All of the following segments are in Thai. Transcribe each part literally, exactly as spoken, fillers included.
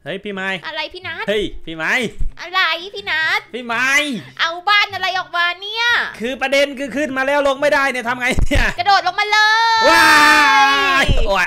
เฮ้ยพี่ไม้อะไรพี่นัทเฮ้ยพี่ไม้อะไรพี่นัทพี่ไม้เอาบ้านอะไรออกมาเนี่ยคือประเด็นคือขึ้นมาแล้วลงไม่ได้เนี่ยทำไงเนี่ยกระโดดลงมาเลยว้ายโอ้ย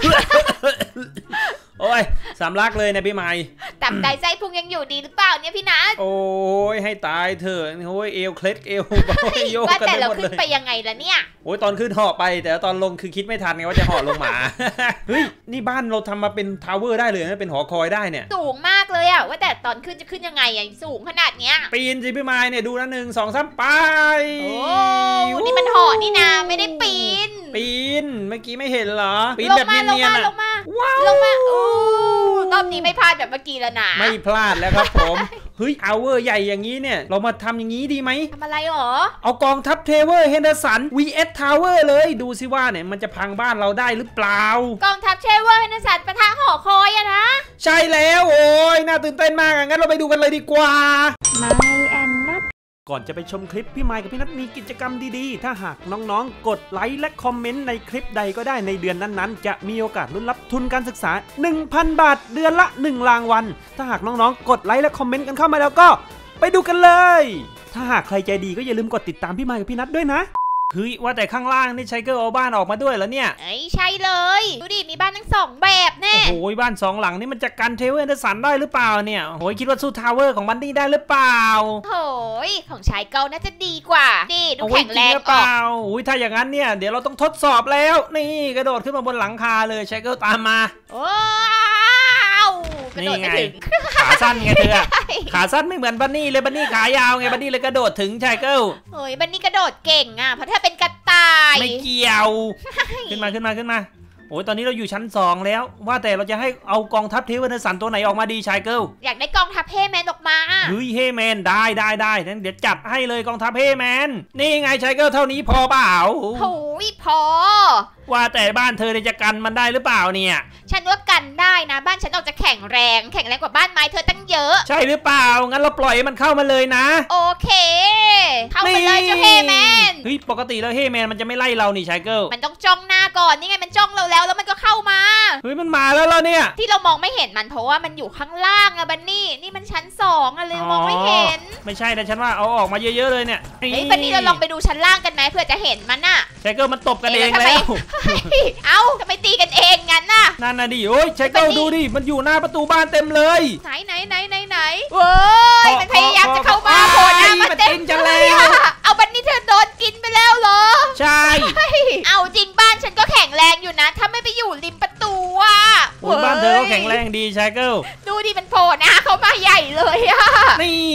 โอ้ยสำลักเลยนะพี่ไม้ตับไตไส้พุงยังอยู่ดีหรือเปล่าเนี่ยพี่นัทโอ้ยให้ตายเถอะโอ้ยเอวเคล็ดเอวโยกกันไปหมดเลยว่าแต่เราขึ้นไปยังไงล่ะเนี่ยโอ้ยตอนขึ้นห่อไปแต่ตอนลงคือคิดไม่ทันไงว่าจะห่อลงมาเฮ้ยนี่บ้านเราทำมาเป็นทาวเวอร์ได้เลยนะเป็นหอคอยได้เนี่ยสูงมากเลยอะว่าแต่ตอนขึ้นจะขึ้นยังไงอะสูงขนาดเนี้ยปีนสิพี่ไม้เนี่ยดูนะหนึ่งสองสามไปโอ้นี่มันหอนี่นะไม่ได้ปีนปีนเมื่อกี้ไม่เห็นเหรอปีนแบบเนียนๆอะลงมาลงมาโอ้รอบนี้ไม่พลาดแบบเมื่อกี้แล้วนะไม่พลาดแล้วครับผมเฮ้ยทาวเวอร์ใหญ่อย่างนี้เนี่ยเรามาทำอย่างนี้ดีไหมทำอะไรหรอเอากองทัพเทเวอร์เฮนเดอร์สัน วี เอส ทาวเวอร์เลยดูสิว่าเนี่ยมันจะพังบ้านเราได้หรือเปล่ากองทัพเทเวอร์เฮนเดอร์สันปะทะหอคอยอะนะใช่แล้วโอ้ยน่าตื่นเต้นมากงั้นเราไปดูกันเลยดีกว่าไม่แอนนัทก่อนจะไปชมคลิปพี่ไมค์กับพี่นัทมีกิจกรรมดีๆถ้าหากน้องๆกดไลค์และคอมเมนต์ในคลิปใดก็ได้ในเดือนนั้นๆจะมีโอกาสลุ้นรับทุนการศึกษา หนึ่งพัน บาทเดือนละหนึ่งรางวัลถ้าหากน้องๆกดไลค์และคอมเมนต์กันเข้ามาแล้วก็ไปดูกันเลยถ้าหากใครใจดีก็อย่าลืมกดติดตามพี่ไมค์กับพี่นัทด้วยนะเฮ้ยว่าแต่ข้างล่างนี่ใช้เกิร์ลเอาบ้านออกมาด้วยเหรอเนี่ยไอ้ใช่เลยดูดิมีบ้านทั้งสองแบบแน่โอ้ยบ้านสองหลังนี่มันจะกันเทเวอร์เดอร์สันได้หรือเปล่าเนี่ยโอ้ยคิดว่าสู้ทาวเวอร์ของบันนี่ได้หรือเปล่าโอ้ยของชายเกิลน่าจะดีกว่าดิดูแข็งแรงออกโอ้ยถ้าอย่างนั้นเนี่ยเดี๋ยวเราต้องทดสอบแล้วนี่กระโดดขึ้นมาบนหลังคาเลยชายเกิลตามมาโอ้นี่ไงขาสั้นไงเธอขาสั้นไม่เหมือนบันนี่เลยบันนี่ขายาวไงบันนี่เลยกระโดดถึงชายเกิลโอ้ยบันนี่กระโดดเก่งอ่ะเพราะเธอเป็นกระต่ายไม่เกี่ยวขึ้นมาขึ้นมาขึ้นมาโอ้ยตอนนี้เราอยู่ชั้นสองแล้วว่าแต่เราจะให้เอากองทัพเทเวอร์เดอร์สันตัวไหนออกมาดีชายเกิลอยากได้กองทัพเฮแมนออกมาเฮ้ยเฮแมนได้ได้ได้งั้นเดี๋ยวจัดให้เลยกองทัพเฮแมนนี่ไงชายเกิลเท่านี้พอเปล่าโอ้ยพอว่าแต่บ้านเธอจะกันมันได้หรือเปล่าเนี่ยฉันว่ากันได้นะบ้านฉันออกจะแข็งแรงแข็งแรงกว่าบ้านไม้เธอตั้งเยอะใช่หรือเปล่างั้นเราปล่อยมันเข้ามาเลยนะโอเคเข้ามาเลยเจ้าเฮแมนเฮ้ยปกติแล้วเฮแมนมันจะไม่ไล่เรานี่ชายเกิลมันต้องจ้องหน้าก่อนนี่ไงมันจ้องเราแล้วแล้วมันก็เข้ามาเฮ้ยมันมาแล้วเราเนี่ยที่เรามองไม่เห็นมันเพราะว่ามันอยู่ข้างล่างอะบันนี่นี่มันชั้นสองอะเลยมองไม่เห็นไม่ใช่นะฉันว่าเอาออกมาเยอะๆเลยเนี่ยเฮ้ยบันนี่เราลองไปดูชั้นล่างกันไหมเพื่อจะเห็นมันน่ะชายเกิลมันตบกันเองแล้วเอ้าทำไมตีกันเองงั้นน่ะนั่นน่ะดิโอ้ยชายเกิลดูดิมันอยู่หน้าประตูบ้านเต็มเลยไหนไหนไหนไหนไหนเว้ยมันพยายามจะเข้ามาโผล่หน้ามาเต็มเลยเอาบันนี่เธอโดนกินไปแล้วเหรอใช่เอาจริงบ้านฉันก็แข็งแรงอยู่นะถ้าไม่ไปอยู่ริมประตูอ่ะบ้านเธอก็แข็งแรงดีชายเกิลดูดิมันโผล่หน้าเข้ามาใหญ่เลยอ่ะนี่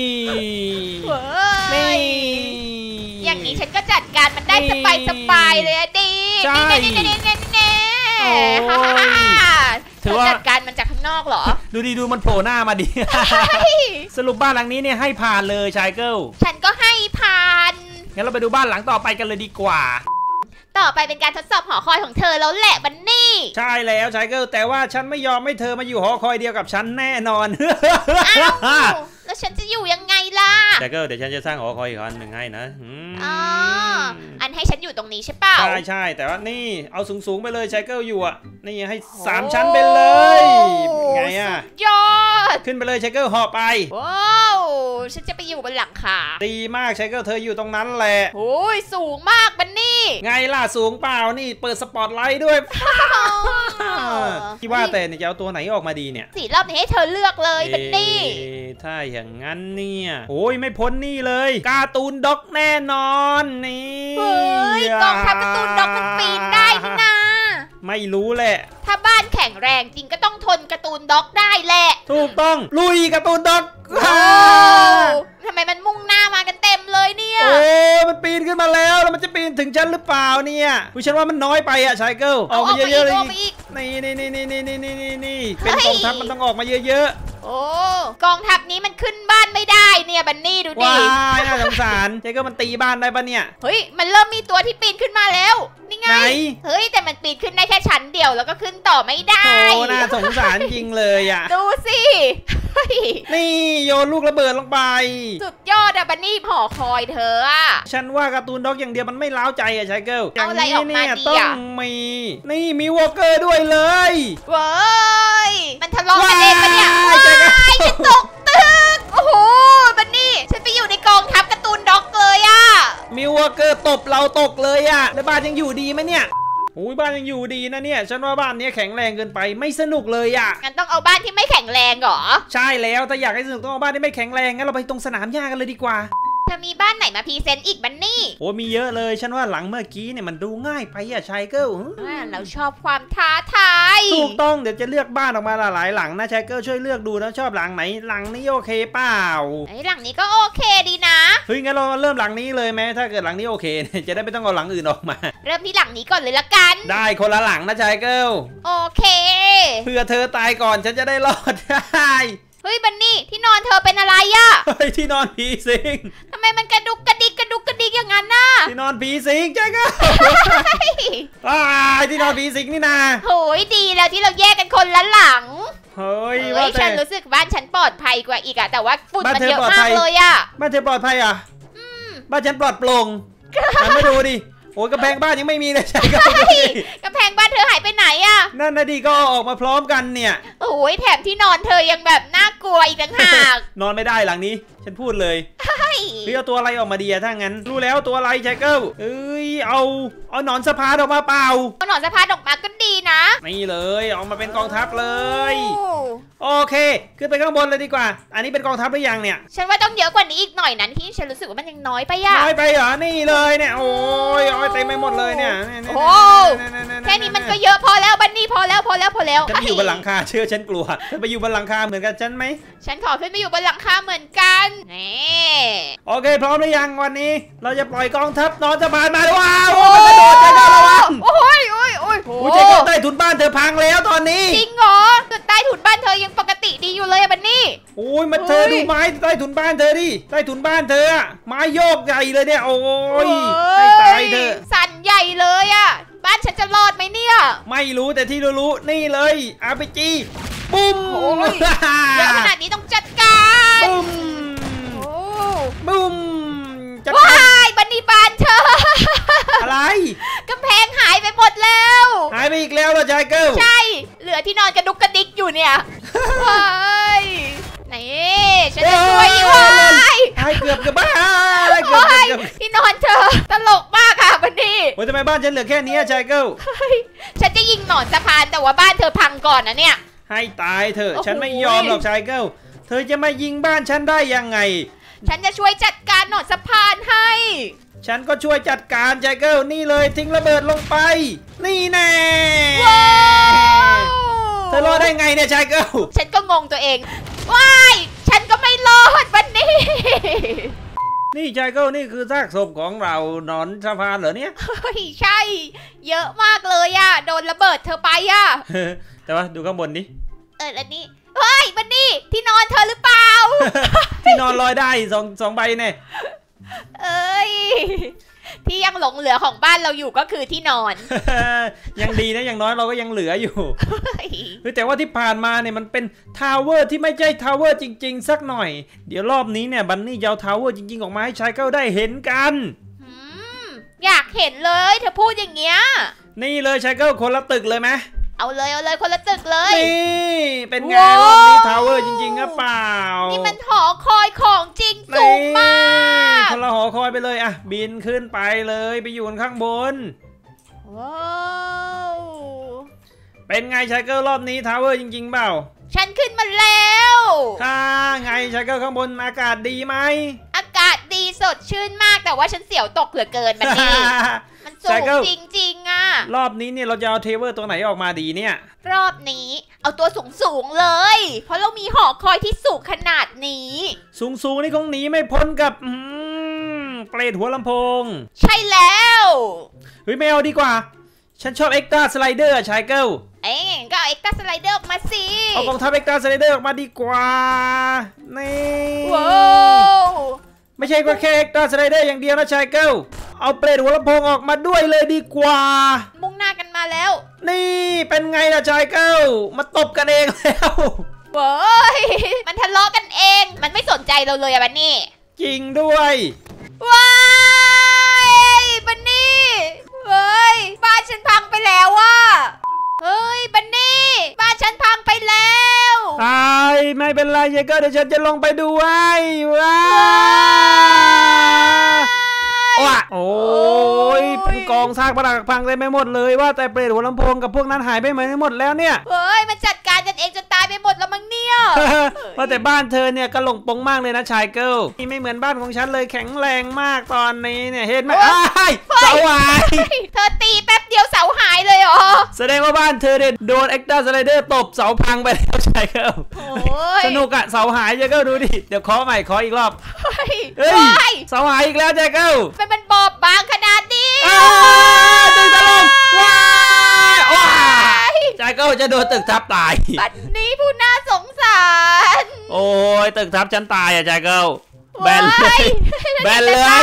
นี่อย่างนี้ฉันก็จัดการมันได้สบายสบายเลยดินี่นี่นี่นี่นี่นี่ถือว่าจัดการมันจากข้างนอกเหรอดูดิดูมันโผล่หน้ามาดิสรุปบ้านหลังนี้เนี่ยให้ผ่านเลยชายเกิลฉันก็ให้ผ่านงั้นเราไปดูบ้านหลังต่อไปกันเลยดีกว่าต่อไปเป็นการทดสอบหอคอยของเธอแล้วแหละบันนี่ใช่แล้วชายเกิลแต่ว่าฉันไม่ยอมให้เธอมาอยู่หอคอยเดียวกับฉันแน่นอนแล้วฉันจะอยู่ยังไงล่ะชายเกิลเดี๋ยวฉันจะสร้างหอคอยอีกอันหนึ่งให้นะอ๋ออันให้ฉันอยู่ตรงนี้ใช่เปล่าใช่ใช่แต่ว่านี่เอาสูงๆไปเลยชายเกิลอยู่อ่ะนี่ให้สามชั้นไปเลยไงอ่ะยอดขึ้นไปเลยชายเกิลหอไปว้าวฉันจะไปอยู่บนหลังคาดีมากชายเกิลเธออยู่ตรงนั้นแหละโอ้ยสูงมากบันนี่ไงล่ะสูงเปล่านี่เปิดสปอตไลท์ด้วยที่ว่าแต่เนี่ยจะเอาตัวไหนออกมาดีเนี่ยสีรอบนี้ให้เธอเลือกเลยบันนี่ถ้าอย่างงั้นเนี่ยโอ้ยไม่พ้นนี่เลยการ์ตูนด็อกแน่นอนนี่เฮ้ยกองทัพการ์ตูนด็อกมันปีนได้นี่นะไม่รู้แหละถ้าบ้านแข็งแรงจริงก็ต้องทนการ์ตูนด็อกได้แหละถูกต้องลุยการ์ตูนด็อกทำไมมันมุ่งหน้ามากันเต็มเลยเนี่ยโอ้มันปีนขึ้นมาแล้วแล้วมันจะปีนถึงฉันหรือเปล่าเนี่ยผู้ฉันว่ามันน้อยไปอะชายเกิลออกมาเยอะๆเลยนี่นี่นี่นี่นี่นี่นี่นี่เป็นกองทัพมันต้องออกมาเยอะๆโอ้กองทัพนี้มันขึ้นบ้านไม่ได้เนี่ยบันนี่ดูดิว้ายน่าสงสารชายเกิลมันตีบ้านได้ปะเนี่ยเฮ้ยมันเริ่มมีตัวที่ปีนขึ้นมาแล้วนี่ไงเฮ้ยแต่มันปีนขึ้นได้แค่ชั้นเดียวแล้วก็ขึ้นต่อไม่ได้โอ้น่าสงสารจริงเลยอะดูสินี่โยนลูกระเบิดลงไปสุดยอดอะบันนี่หอคอยเธออะฉันว่าการ์ตูนด็อกอย่างเดียวมันไม่ล้าวใจอะชายเกิลเอาอะไรออกมาดีอะต้องมีนี่มีวอลเกอร์ด้วยเลยเว้ยมันทะเลาะกันเองปะเนี่ยาตกเลยอะแล้วบ้านยังอยู่ดีไหมเนี่ยโอ้ยบ้านยังอยู่ดีนะเนี่ยฉันว่าบ้านนี้แข็งแรงเกินไปไม่สนุกเลยอะงั้นต้องเอาบ้านที่ไม่แข็งแรงเหรอใช่แล้วถ้าอยากให้สนุกต้องเอาบ้านที่ไม่แข็งแรงงั้นเราไปตรงสนามหญ้ากันเลยดีกว่าจะมีบ้านไหนมาพรีเซนต์อีกบันนี่โอ้มีเยอะเลยฉันว่าหลังเมื่อกี้เนี่ยมันดูง่ายไปอะชายเกิลเราชอบความท้าทายถูกต้องเดี๋ยวจะเลือกบ้านออกมาหลายหลังนะชายเกิลช่วยเลือกดูนะชอบหลังไหนหลังนี้โอเคเปล่าไอ้หลังนี้ก็โอเคดีนะเฮ้ยงั้นเราเริ่มหลังนี้เลยไหมถ้าเกิดหลังนี้โอเคจะได้ไม่ต้องเอาหลังอื่นออกมาเริ่มที่หลังนี้ก่อนเลยละกันได้คนละหลังนะชายเกิลโอเคเพื่อเธอตายก่อนฉันจะได้รอดได้เฮ้ยบันนี่ที่นอนเธอเป็นอะไรอะเฮ้ยที่นอนผีสิงทำไมมันกระดุกกระดิกกระดุกกระดิกอย่างนั้นน่ะที่นอนผีสิงใช่ก็อ้าที่นอนผีสิงนี่นะโหยดีแล้วที่เราแยกกันคนละหลังเฮ้ยว่าฉันรู้สึกบ้านฉันปลอดภัยกว่าอีกอะแต่ว่าฝุ่นมันเยอะมากเลยอะบ้านเธอปลอดภัยอะบ้านฉันปลอดโปร่งไม่ดูดิโอ้ยกระแพงบ้านยังไม่มีเลยใช่ก็กระแพงบ้านเธอหายไปไหนอะนั่นนะดิก็ออกมาพร้อมกันเนี่ยโอ้ยแถมที่นอนเธอยังแบบน่ากลัวอีกต่างหากนอนไม่ได้หลังนี้ฉันพูดเลยพี่เอาตัวอะไรออกมาดีอะถ้างั้นรู้แล้วตัวอะไรชายเกิลเอ้ยเอาเอาหนอนสะพานออกมาเปล่าเอาหนอนสะพานออกมาก็ดีนะนี่เลยออกมาเป็นกองทัพเลยโอเคขึ้นไปข้างบนเลยดีกว่าอันนี้เป็นกองทัพหรือยังเนี่ยฉันว่าต้องเยอะกว่านี้อีกหน่อยนั้นที่ฉันรู้สึกว่ามันยังน้อยไปอะน้อยไปเหรอนี่เลยเนี่ยโอ้ยโอ้ยเต็มไปหมดเลยเนี่ยโอ้แค่นี้มันก็เยอะพอแล้วบันนี่พอแล้วพอแล้วพอแล้วฉันอยู่บนหลังคาเชื่อฉันกลัวเธอไปอยู่บนหลังคาเหมือนกันฉันไหมฉันขอขึ้นไปอยู่บนหลังคาเหมือนกันนี่โอเคพร้อมหรือยังวันนี้เราจะปล่อยกองทัพนอนสะพานมาว้าวมันกระโดดใจเก้าระวังโอ้ยโอ้ยโอ้ยโอ้ยใจเก้าใต้ถุนบ้านเธอพังแล้วตอนนี้จริงเหรอใต้ถุนบ้านเธอยังปกติดีอยู่เลยบันนี่โอ้ยมันเธอดูไม้ใต้ถุนบ้านเธอดิใต้ถุนบ้านเธอไม้โยกใหญ่เลยเนี่ยโอ้ยให้ตายเธอสั่นใหญ่เลยอ่ะบ้านฉันจะรอดไหมเนี่ยไม่รู้แต่ที่รู้ๆนี่เลยอาร์พีจีปุ้มเยอะขนาดนี้ต้องจัดการปุ้มปุ้มว้ายบันนี่บ้านเธออะไรกำแพงหายไปหมดแล้วหายไปอีกแล้วเหรอชายเกิลใช่เหลือที่นอนกระดุกกระดิกอยู่เนี่ยว้ายไหนฉันจะช่วยอยู่ว้ายหายเกือบกับบ้านที่นอนเธอตลกมากค่ะบันนี่โอ้ยทำไมบ้านฉันเหลือแค่นี้ชายเกิลฉันจะยิงหนอนสะพานแต่ว่าบ้านเธอพังก่อนนะเนี่ยให้ตายเถอะฉันไม่ยอมหรอกชายเกิลเธอจะมายิงบ้านฉันได้ยังไงฉันจะช่วยจัดการหนอนสะพานให้ฉันก็ช่วยจัดการชายเกิลนี่เลยทิ้งระเบิดลงไปนี่แน่เธอรอดได้ไงเนี่ยชายเกิลฉันก็งงตัวเองว้ายฉันก็ไม่รอดวันนี้นี่ชายเกิลนี่คือซากศพของเราหนอนสะพานเหรอเนี่ยใช่เยอะมากเลยอะโดนระเบิดเธอไปอะแต่ว่าดูข้างบนดิเออแล้วนี่เฮ้ยบันนี่ที่นอนเธอหรือเปล่าที่นอนลอยได้สองสองใบเนี่ยเอ้ยที่ยังหลงเหลือของบ้านเราอยู่ก็คือที่นอนยังดีนะอย่างน้อยเราก็ยังเหลืออยู่แต่ว่าที่ผ่านมาเนี่ยมันเป็นทาวเวอร์ที่ไม่ใช่ทาวเวอร์จริงๆสักหน่อยเดี๋ยวรอบนี้เนี่ยบันนี่จะเอาทาวเวอร์จริงๆออกมาให้ชายเก้าได้เห็นกันอยากเห็นเลยเธอพูดอย่างเงี้ยนี่เลยชายเก้าคนละตึกเลยไหมเอาเลยเอาเลยคนละตึกเลยนี่เป็นไงรอบนี้ทาวเวอร์จริงๆหรือเปล่านี่มันหอคอยของจริงสูงมากคนละหอคอยไปเลยอะบินขึ้นไปเลยไปอยู่ข้างบนว้าวเป็นไงชายเกิลรอบนี้ทาวเวอร์จริงๆเปล่าฉันขึ้นมาแล้วค่ะไงชายเกิลข้างบนอากาศดีไหมอากาศดีสดชื่นมากแต่ว่าฉันเสียวตกเหลือเกินมันนี่มันสูงจริงๆอ่ะรอบนี้เนี่ยเราจะเอาเทเวอร์ตัวไหนออกมาดีเนี่ยรอบนี้เอาตัวสูงๆเลยเพราะเรามีหอคอยที่สูงขนาดนี้สูงๆนี่คงหนีไม่พ้นกับเปรตหัวลำโพงใช่แล้วเฮ้ยไม่เอาดีกว่าฉันชอบเอ็กซ์ตร้าสไลเดอร์ชายเกิลเอ้ยก็เอาเอ็กซ์ตร้าสไลเดอร์ออกมาสิเอากองทัพเอ็กซ์ตร้าสไลเดอร์ออกมาดีกว่านี่ว้าวไม่ใช่ก็แค่เอ็กซ์ตร้าสไลเดอร์อย่างเดียวนะชายเกิลเอาเปรตหัวลำโพงออกมาด้วยเลยดีกว่ามุ่งหน้ากันมาแล้วนี่เป็นไงล่ะชายเกิลมาตบกันเองแล้วเว้ยมันทะเลาะกันเองมันไม่สนใจเราเลยอะบันนี่จริงด้วยว้ายบันนี่เฮ้ยบ้านฉันพังไปแล้วว่ะเฮ้ยบันนี่บ้านฉันพังไปแล้วไอ้ไม่เป็นไรยายก็เดี๋ยวฉันจะลงไปดูไว้ว้าโอ้ยเป็นกองซากปรักพังเต็มไปหมดเลยว่าแต่เปรตหัวลำโพงกับพวกนั้นหายไปไหนหมดแล้วเนี่ยเฮ้ยมันจัดการกันเองจนตายไปหมดแล้วมั้งเนี่ยว่าแต่บ้านเธอเนี่ยกระหล่งปงมากเลยนะชายเกิลนี่ไม่เหมือนบ้านของฉันเลยแข็งแรงมากตอนนี้เนี่ยเห็นไหมเสาหายเธอตีแป๊บเดียวเสาหายเลยเหรอแสดงว่าบ้านเธอเนี่ยโดนเอ็กต้าสไลเดอร์ตบเสาพังไปแล้วชายเกิลสนุกอะเสาหายชายเกิลดูดิเดี๋ยวขอใหม่ขออีกรอบเฮ้ยเสาหายอีกแล้วชายเกิลเป็นมันบอบบางขนาดนี้ตึกถล่มว้าวชายเกิลจะโดนตึกทับตายบัดนี้ผู้น่าสงสารโอ้ยตึกทับฉันตายอะชายเกิลแบนเลยแบนเลย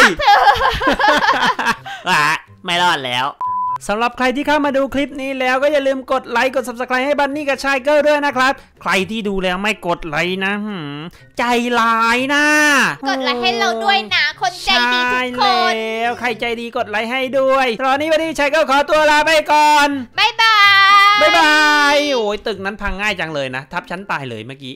อ่ะไม่รอดแล้วสำหรับใครที่เข้ามาดูคลิปนี้แล้วก็อย่าลืมกดไลค์กด ซับสไครบ์ ให้บันนี่กับชายเกิลด้วยนะครับใครที่ดูแล้วไม่กดไลค์นะใจร้ายนะกดไลค์ให้เราด้วยนะคนใจดีทุกคนแล้วใครใจดีกดไลค์ให้ด้วยตอนนี้บันนี่ชายเกิลขอตัวลาไปก่อนบ๊ายบายบ๊ายบายโอ้ยตึกนั้นพังง่ายจังเลยนะทับฉันตายเลยเมื่อกี้